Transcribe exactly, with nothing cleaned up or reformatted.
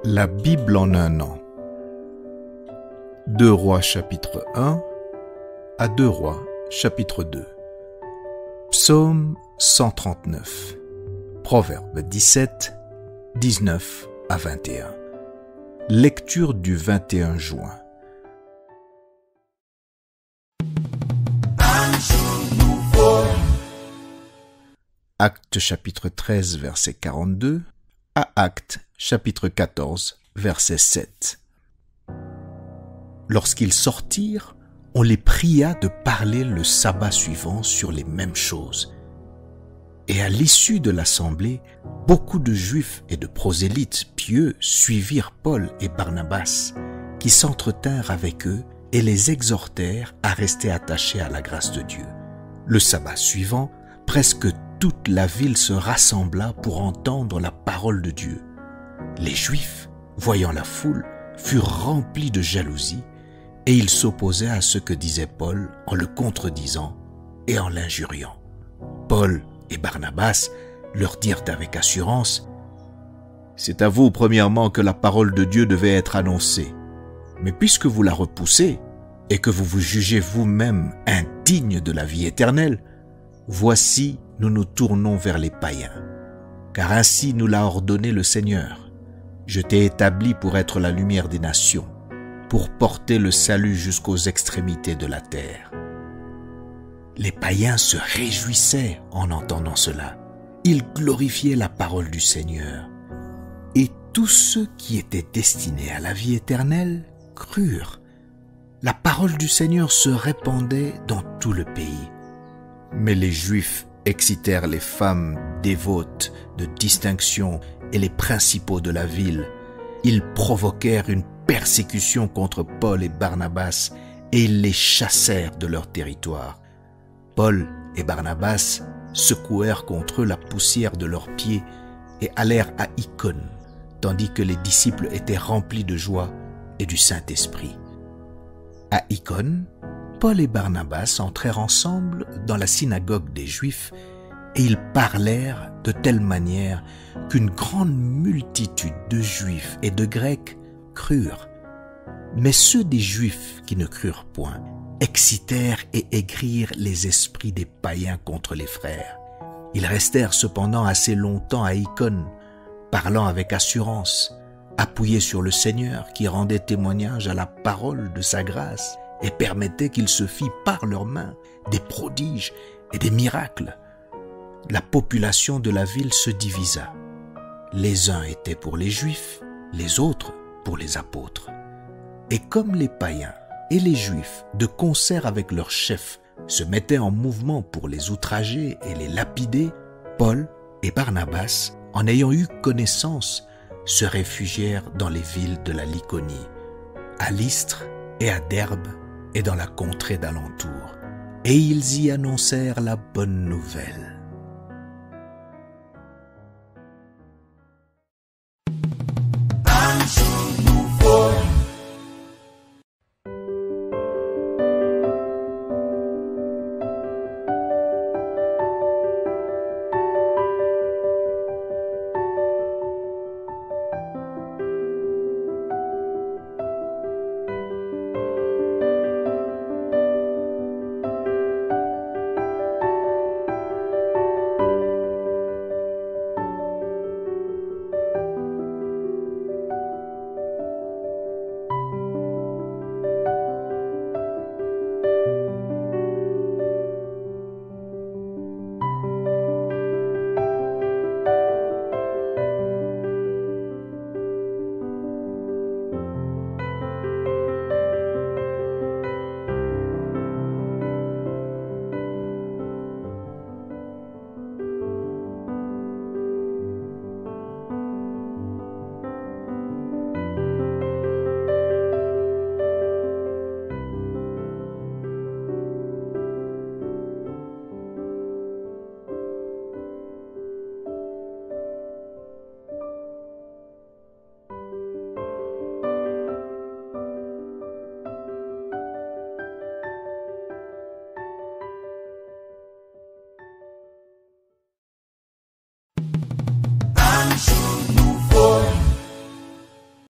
La Bible en un an. deux Rois chapitre un à deux Rois chapitre deux. Psaume cent trente-neuf. Proverbe dix-sept, dix-neuf à vingt et un. Lecture du vingt et un juin. Un jour nouveau. Actes chapitre treize verset quarante-deux à Actes chapitre quatorze verset sept. Lorsqu'ils sortirent, on les pria de parler le sabbat suivant sur les mêmes choses. Et à l'issue de l'assemblée, beaucoup de Juifs et de prosélytes pieux suivirent Paul et Barnabas, qui s'entretinrent avec eux et les exhortèrent à rester attachés à la grâce de Dieu. Le sabbat suivant, presque toute la ville se rassembla pour entendre la parole de Dieu. Les Juifs, voyant la foule, furent remplis de jalousie et ils s'opposaient à ce que disait Paul en le contredisant et en l'injuriant. Paul et Barnabas leur dirent avec assurance : « C'est à vous premièrement que la parole de Dieu devait être annoncée. Mais puisque vous la repoussez et que vous vous jugez vous-même indigne de la vie éternelle, voici, nous nous tournons vers les païens. Car ainsi nous l'a ordonné le Seigneur. Je t'ai établi pour être la lumière des nations, pour porter le salut jusqu'aux extrémités de la terre. » Les païens se réjouissaient en entendant cela. Ils glorifiaient la parole du Seigneur. Et tous ceux qui étaient destinés à la vie éternelle crurent. La parole du Seigneur se répandait dans tout le pays. Mais les Juifs excitèrent les femmes dévotes de distinction et les principaux de la ville. Ils provoquèrent une persécution contre Paul et Barnabas et ils les chassèrent de leur territoire. Paul et Barnabas secouèrent contre eux la poussière de leurs pieds et allèrent à Icône, tandis que les disciples étaient remplis de joie et du Saint-Esprit. À Icône, Paul et Barnabas entrèrent ensemble dans la synagogue des Juifs et ils parlèrent de telle manière qu'une grande multitude de Juifs et de Grecs crurent. Mais ceux des Juifs qui ne crurent point excitèrent et aigrirent les esprits des païens contre les frères. Ils restèrent cependant assez longtemps à Icône, parlant avec assurance, appuyés sur le Seigneur qui rendait témoignage à la parole de sa grâce et permettait qu'il se fît par leurs mains des prodiges et des miracles. La population de la ville se divisa. Les uns étaient pour les Juifs, les autres pour les apôtres. Et comme les païens et les Juifs, de concert avec leurs chefs, se mettaient en mouvement pour les outrager et les lapider, Paul et Barnabas, en ayant eu connaissance, se réfugièrent dans les villes de la Lycaonie, à Lystre et à Derbe et dans la contrée d'alentour. Et ils y annoncèrent la bonne nouvelle.